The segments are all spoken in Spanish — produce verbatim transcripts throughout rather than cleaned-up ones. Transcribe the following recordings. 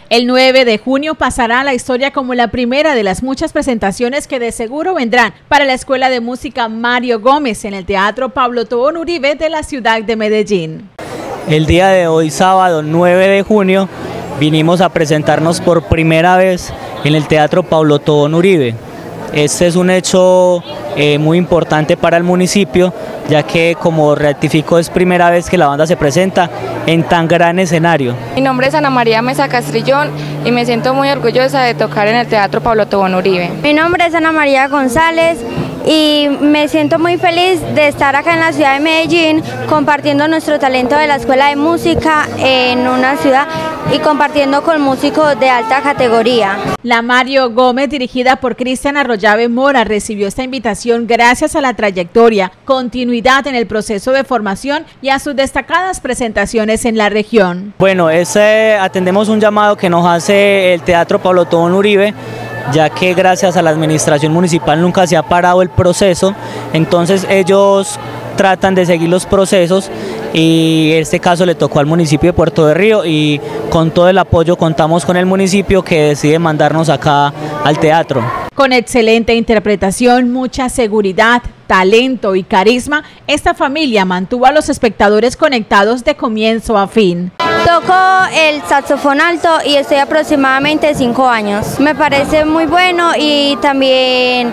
El nueve de junio pasará a la historia como la primera de las muchas presentaciones que de seguro vendrán para la Escuela de Música Mario Gómez en el Teatro Pablo Tobón Uribe de la ciudad de Medellín. El día de hoy, sábado nueve de junio, vinimos a presentarnos por primera vez en el Teatro Pablo Tobón Uribe. Este es un hecho eh, muy importante para el municipio, ya que, como rectificó, es primera vez que la banda se presenta en tan gran escenario. Mi nombre es Ana María Mesa Castrillón y me siento muy orgullosa de tocar en el Teatro Pablo Tobón Uribe. Mi nombre es Ana María González y me siento muy feliz de estar acá en la ciudad de Medellín compartiendo nuestro talento de la Escuela de Música en una ciudad y compartiendo con músicos de alta categoría. La Mario Gómez, dirigida por Cristian Arroyave Mora, recibió esta invitación gracias a la trayectoria, continuidad en el proceso de formación y a sus destacadas presentaciones en la región. Bueno, ese, atendemos un llamado que nos hace el Teatro Pablo Tobón Uribe, ya que gracias a la administración municipal nunca se ha parado el proceso, entonces ellos tratan de seguir los procesos y en este caso le tocó al municipio de Puerto de Río y con todo el apoyo contamos con el municipio que decide mandarnos acá al teatro. Con excelente interpretación, mucha seguridad, talento y carisma, esta familia mantuvo a los espectadores conectados de comienzo a fin. Toco el saxofón alto y estoy aproximadamente cinco años. Me parece muy bueno y también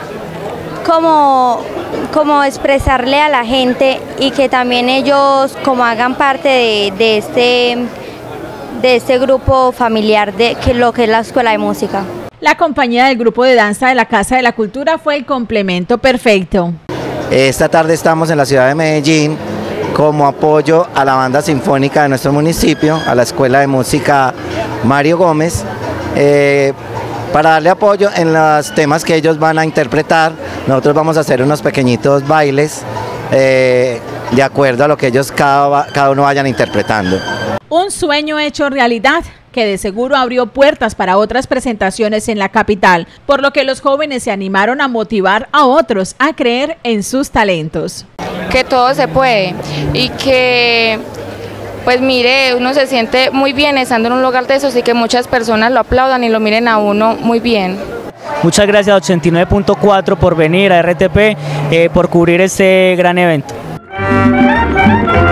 como, como expresarle a la gente y que también ellos como hagan parte de, de, este, de este grupo familiar de que lo que es la Escuela de Música. La compañía del grupo de danza de la Casa de la Cultura fue el complemento perfecto. Esta tarde estamos en la ciudad de Medellín como apoyo a la banda sinfónica de nuestro municipio, a la Escuela de Música Mario Gómez, eh, para darle apoyo en los temas que ellos van a interpretar. Nosotros vamos a hacer unos pequeñitos bailes eh, de acuerdo a lo que ellos cada, cada uno vayan interpretando. Un sueño hecho realidad, que de seguro abrió puertas para otras presentaciones en la capital, por lo que los jóvenes se animaron a motivar a otros a creer en sus talentos. Que todo se puede y que, pues mire, uno se siente muy bien estando en un lugar de esos y que muchas personas lo aplaudan y lo miren a uno muy bien. Muchas gracias a ochenta y nueve punto cuatro por venir, a R T P, eh, por cubrir este gran evento.